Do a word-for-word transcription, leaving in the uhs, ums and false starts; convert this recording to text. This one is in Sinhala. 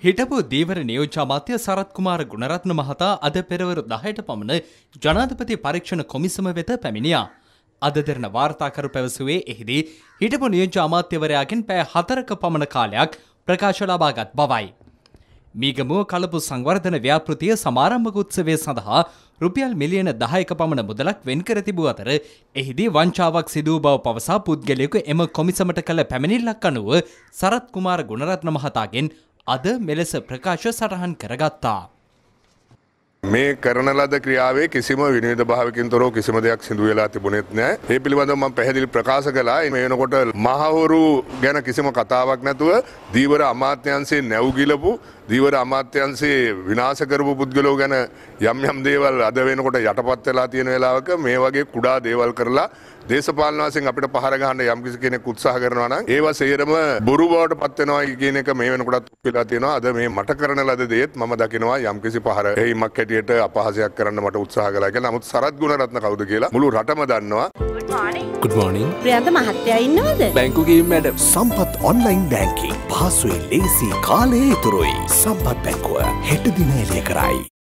හිටපු දීවර නියෝජ්‍ය අමාත්‍ය සරත් කුමාර ගුණරත්න මහතා අද පෙරවරු දහයට පමණ ජනාධිපති පරීක්ෂණ කොමිසම වෙත පැමිණියා. අද දෙරණ වාර්තාකරු පැවසුවේ එහිදී හිටපු නියෝජ්‍ය අමාත්‍යවරයාගෙන් පැය හතරක පමණ කාලයක් ප්‍රකාශ ලබාගත් බවයි. මීගමුව කලපු සංවර්ධන ව්‍යාපෘතිය සමාරම්භක උත්සවය සඳහා රුපියල් මිලියන දහයක පමණ මුදලක් වෙන් කර තිබූ අතර එහිදී වංචාවක් සිදු වූ බව පවසා පුද්ගලයෙකු එම කොමිසමට කළ පැමිණිල්ලක් අනුව සරත් කුමාර ගුණරත්න මහතාගෙන් අද මෙලෙස ප්‍රකාශ සටහන් කරගත්තා. මේ කරන ලද ක්‍රියාවේ කිසිම විනිවිද භාවකින් තොරව කිසිම දෙයක් සිදු වෙලා තිබුණෙත් නැහැ. ඒ පිළිබඳව මම පැහැදිලි ප්‍රකාශ කළා. මේ වෙනකොට මහවරු ගැන කිසිම කතාවක් නැතුව දීවර අමාත්‍යාංශයේ නැව් ගිලපු දීවර අමාත්‍යාංශයේ විනාශ කරපු පුද්ගලයෝ ගැන යම් යම් දේවල් අද වෙනකොට යටපත් වෙලා තියෙන වෙලාවක මේ වගේ කුඩා දේවල් කරලා දේශපාලන වශයෙන් අපිට පහර ගන්න යම් කිසි කෙනෙක් උත්සාහ කරනවා නම් ඒවා සේරම බොරු බවට පත් වෙනවා කියන එක මේ වෙනකොටත් වෙලා තියෙනවා. අද මේ මට කරන ලද දේත් මම දකිනවා යම් කිසි පහර එයිමක් හැටියට අපහාසයක් කරන්න මට උත්සාහ කළා කියලා. නමුත් සරත් ගුණරත්න කවුද කියලා මුළු රටම දන්නවා. Good morning. ප්‍රියන්ත මහත්තයා ඉන්නවද? බැංකු ගිහින් මැඩම්. සම්පත් ඔන්ලයින් බැංකිං පහසුයි ලේසි කාලේ ඉතුරුයි. සම්පත් බැංකුව හෙට දින එළිය කරයි.